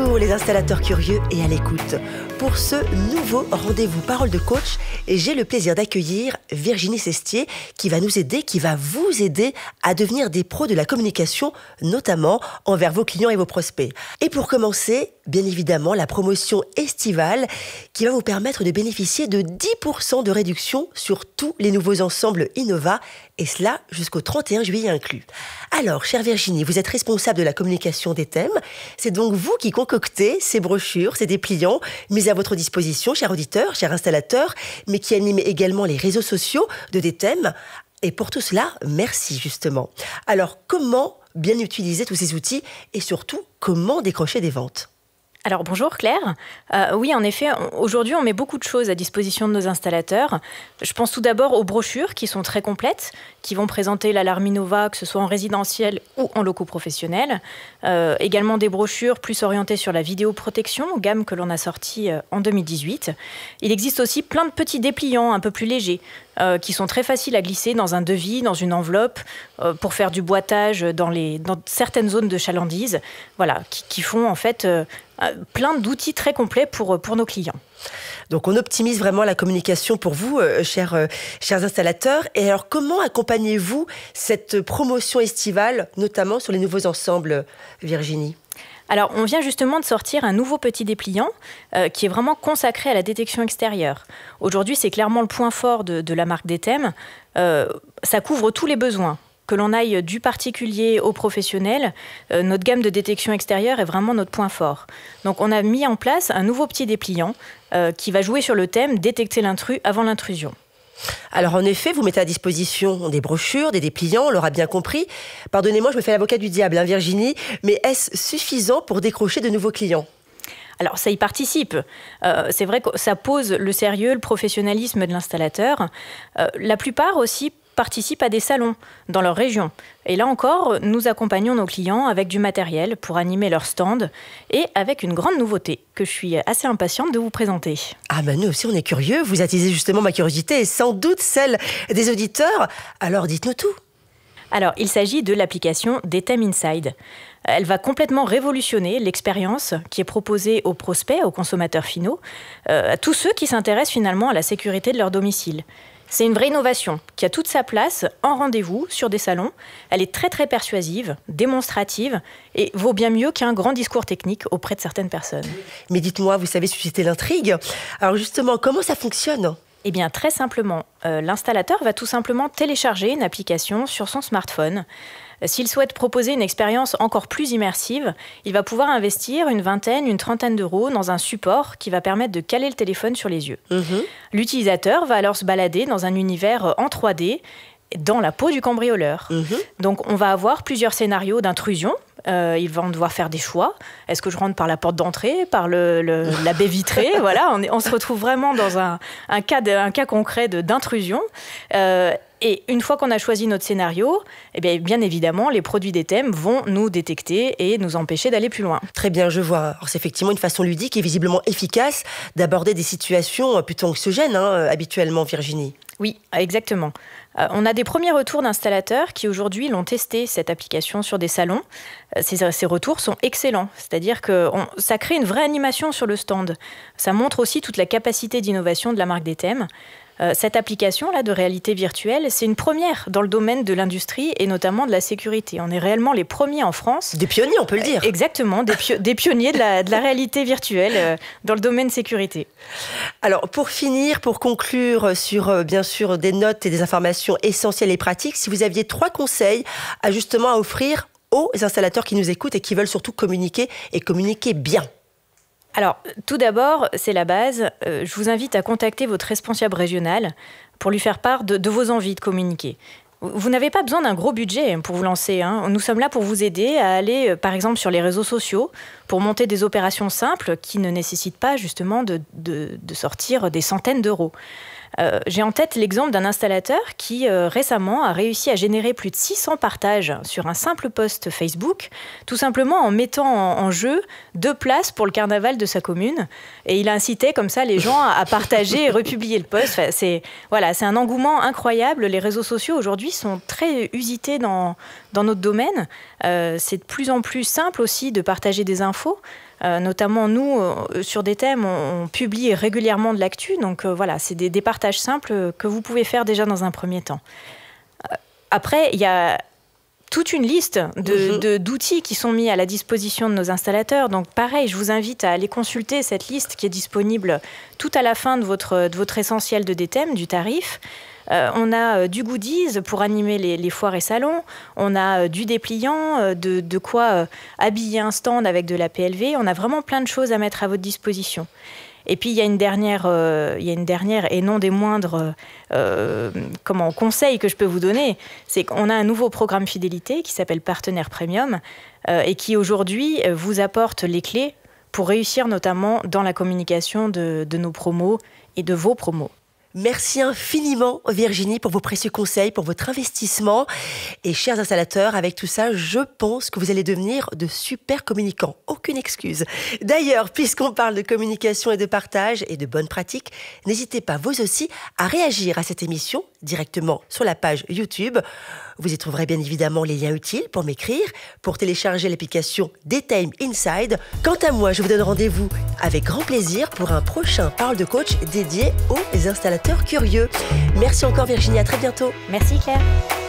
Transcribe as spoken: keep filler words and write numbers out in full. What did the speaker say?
Bonjour les installateurs curieux et à l'écoute. Pour ce nouveau rendez-vous Parole de coach, j'ai le plaisir d'accueillir Virginie Sestier qui va nous aider, qui va vous aider à devenir des pros de la communication, notamment envers vos clients et vos prospects. Et pour commencer, bien évidemment, la promotion estivale qui va vous permettre de bénéficier de dix pour cent de réduction sur tous les nouveaux ensembles Innova, et cela jusqu'au trente et un juillet inclus. Alors, chère Virginie, vous êtes responsable de la communication des thèmes. C'est donc vous qui concoctez ces brochures, ces dépliants mis à votre disposition, chers auditeurs, chers installateurs, mais qui animez également les réseaux sociaux de des thèmes. Et pour tout cela, merci justement. Alors, comment bien utiliser tous ces outils et surtout, comment décrocher des ventes ? Alors bonjour Claire, euh, oui en effet aujourd'hui on met beaucoup de choses à disposition de nos installateurs. Je pense tout d'abord aux brochures qui sont très complètes, qui vont présenter l'alarme Innova que ce soit en résidentiel ou en locaux professionnels. Euh, également des brochures plus orientées sur la vidéoprotection, gamme que l'on a sortie euh, en deux mille dix-huit. Il existe aussi plein de petits dépliants un peu plus légers euh, qui sont très faciles à glisser dans un devis, dans une enveloppe, euh, pour faire du boitage dans, les, dans certaines zones de chalandise, voilà, qui, qui font en fait euh, plein d'outils très complets pour, pour nos clients. Donc on optimise vraiment la communication pour vous, euh, chers, euh, chers installateurs. Et alors comment accompagnez-vous cette promotion estivale, notamment sur les nouveaux ensembles, Virginie ? Alors, on vient justement de sortir un nouveau petit dépliant euh, qui est vraiment consacré à la détection extérieure. Aujourd'hui, c'est clairement le point fort de, de la marque des thèmes. Euh, ça couvre tous les besoins. Que l'on aille du particulier au professionnel, euh, notre gamme de détection extérieure est vraiment notre point fort. Donc on a mis en place un nouveau petit dépliant euh, qui va jouer sur le thème « Détecter l'intrus avant l'intrusion ». Alors en effet, vous mettez à disposition des brochures, des dépliants, on l'aura bien compris. Pardonnez-moi, je me fais l'avocat du diable, hein, Virginie, mais est-ce suffisant pour décrocher de nouveaux clients ? Alors, ça y participe. Euh, c'est vrai que ça pose le sérieux, le professionnalisme de l'installateur. Euh, la plupart aussi participent à des salons dans leur région. Et là encore, nous accompagnons nos clients avec du matériel pour animer leur stand et avec une grande nouveauté que je suis assez impatiente de vous présenter. Ah ben nous aussi on est curieux, vous attisez justement ma curiosité et sans doute celle des auditeurs. Alors dites-nous tout. Alors, il s'agit de l'application des thèmes Inside. Elle va complètement révolutionner l'expérience qui est proposée aux prospects, aux consommateurs finaux, euh, à tous ceux qui s'intéressent finalement à la sécurité de leur domicile. C'est une vraie innovation qui a toute sa place en rendez-vous sur des salons. Elle est très très persuasive, démonstrative et vaut bien mieux qu'un grand discours technique auprès de certaines personnes. Mais dites-moi, vous savez susciter l'intrigue. Alors justement, comment ça fonctionne ? Eh bien, très simplement, euh, l'installateur va tout simplement télécharger une application sur son smartphone. S'il souhaite proposer une expérience encore plus immersive, il va pouvoir investir une vingtaine, une trentaine d'euros dans un support qui va permettre de caler le téléphone sur les yeux. Mmh. L'utilisateur va alors se balader dans un univers en trois D, dans la peau du cambrioleur. Mmh. Donc, on va avoir plusieurs scénarios d'intrusion. Euh, ils vont devoir faire des choix. Est-ce que je rentre par la porte d'entrée, par le, le, la baie vitrée ? Voilà, on, est, on se retrouve vraiment dans un, un, cas, de, un cas concret de, d'intrusion. Euh, et une fois qu'on a choisi notre scénario, eh bien, bien évidemment, les produits des thèmes vont nous détecter et nous empêcher d'aller plus loin. Très bien, je vois. Alors, c'est effectivement une façon ludique et visiblement efficace d'aborder des situations plutôt anxiogènes, hein, habituellement, Virginie. Oui, exactement. Euh, on a des premiers retours d'installateurs qui aujourd'hui l'ont testé, cette application, sur des salons. Euh, ces, ces retours sont excellents, c'est-à-dire que on, ça crée une vraie animation sur le stand. Ça montre aussi toute la capacité d'innovation de la marque des thèmes. Euh, cette application-là de réalité virtuelle, c'est une première dans le domaine de l'industrie et notamment de la sécurité. On est réellement les premiers en France. Des pionniers, on peut le dire. Euh, exactement, des, pio- des pionniers de la, de la réalité virtuelle euh, dans le domaine sécurité. Alors, pour finir, pour conclure sur, euh, bien sûr, des notes et des informations essentielles et pratiques, si vous aviez trois conseils à justement à offrir aux installateurs qui nous écoutent et qui veulent surtout communiquer et communiquer bien. Alors, tout d'abord, c'est la base. Euh, je vous invite à contacter votre responsable régional pour lui faire part de, de vos envies de communiquer. Vous n'avez pas besoin d'un gros budget pour vous lancer, hein. Nous sommes là pour vous aider à aller, euh, par exemple, sur les réseaux sociaux, pour monter des opérations simples qui ne nécessitent pas justement de, de, de sortir des centaines d'euros. Euh, j'ai en tête l'exemple d'un installateur qui euh, récemment a réussi à générer plus de six cents partages sur un simple post Facebook, tout simplement en mettant en, en jeu deux places pour le carnaval de sa commune. Et il a incité comme ça les gens à, à partager et republier le post. Enfin, c'est, voilà, c'est un engouement incroyable. Les réseaux sociaux aujourd'hui sont très usités dans, dans notre domaine. Euh, c'est de plus en plus simple aussi de partager des infos. Euh, notamment, nous, euh, sur des thèmes, on, on publie régulièrement de l'actu. Donc euh, voilà, c'est des, des partages simples que vous pouvez faire déjà dans un premier temps. Euh, après, il y a toute une liste de, de, d'outils qui sont mis à la disposition de nos installateurs. Donc pareil, je vous invite à aller consulter cette liste qui est disponible tout à la fin de votre, de votre essentiel de D T E M, du tarif. Euh, on a euh, du goodies pour animer les, les foires et salons. On a euh, du dépliant, euh, de, de quoi euh, habiller un stand avec de la P L V. On a vraiment plein de choses à mettre à votre disposition. Et puis, il y a une dernière, euh, il y a une dernière et non des moindres euh, comment, conseils que je peux vous donner. C'est qu'on a un nouveau programme fidélité qui s'appelle Partenaire Premium euh, et qui, aujourd'hui, vous apporte les clés pour réussir notamment dans la communication de, de nos promos et de vos promos. Merci infiniment Virginie pour vos précieux conseils, pour votre investissement. Et chers installateurs, avec tout ça, je pense que vous allez devenir de super communicants. Aucune excuse. D'ailleurs, puisqu'on parle de communication et de partage et de bonnes pratiques, n'hésitez pas vous aussi à réagir à cette émission directement sur la page YouTube. Vous y trouverez bien évidemment les liens utiles pour m'écrire, pour télécharger l'application D T E M Inside. Quant à moi, je vous donne rendez-vous avec grand plaisir pour un prochain Parole de coach dédié aux installateurs curieux. Merci encore Virginie, à très bientôt. Merci Claire.